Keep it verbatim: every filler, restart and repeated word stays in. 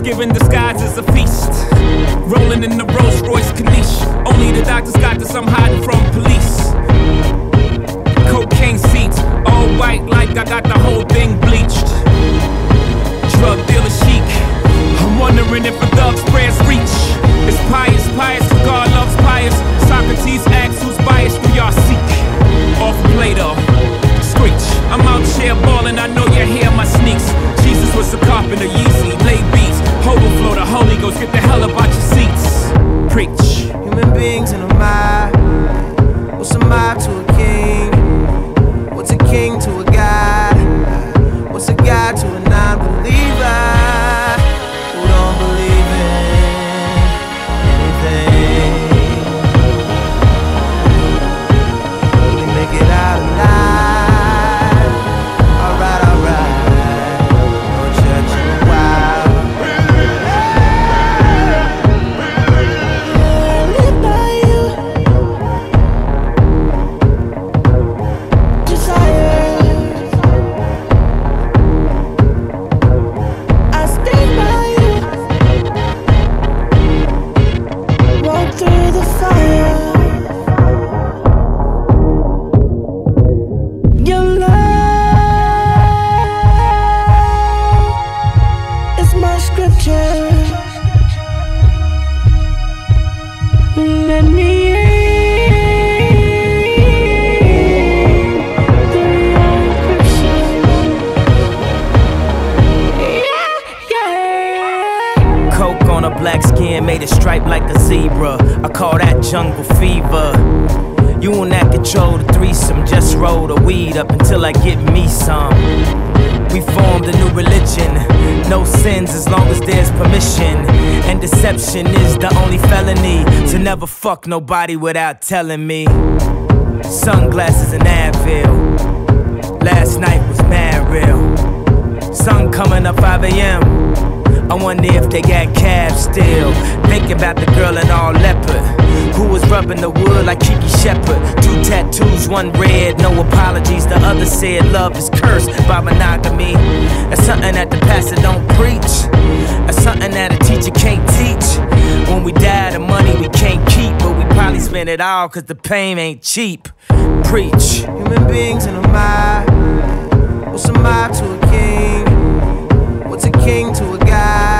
Thanksgiving disguised as a feast. Rolling in the Rolls Royce Caniche. Only the doctors got this, I'm hiding from police. Cocaine seats, all white like I got the whole thing bleached. Drug dealer chic. I'm wondering if a thug's prayers reach. It's pious, pious, God loves pious. Socrates asks who's biased, do y'all seek? Off Plato, screech. I'm out here ballin', I know you hear my sneaks. Jesus was a carpenter, Yeezy, lay beats. Overflow, the Holy Ghost, get the hell about your seats. Preach. Human beings in a mob. What's a mob to a king? What's a king to a god? What's a god to a non-believer who don't believe in anything? Will he make it out alive? Alright, alright. No church in a while. Live by you. Desire. I stay by you. Walk through the fire. Your love is my scripture. Let me in through your encryption. Yeah, yeah. Coke on a black skin, made it stripe like a zebra. I call that jungle fever. You will not control the threesome, just roll the weed up until I get me some. We formed a new religion, no sins as long as there's permission. And deception is the only felony, to never fuck nobody without telling me. Sunglasses and Advil, last night was mad real. Sun coming up five A M, I wonder if they got cabs still. Thinking about the girl in all leopard, who was rubbing the wood like Kiki Shepard. Two tattoos, one red, no apologies. The other said love is cursed by monogamy. That's something that the pastor don't preach. That's something that a teacher can't teach. When we die, the money we can't keep, but we probably spend it all cause the pain ain't cheap. Preach. Human beings in a mob. What's a mob to a king? What's a king to a god?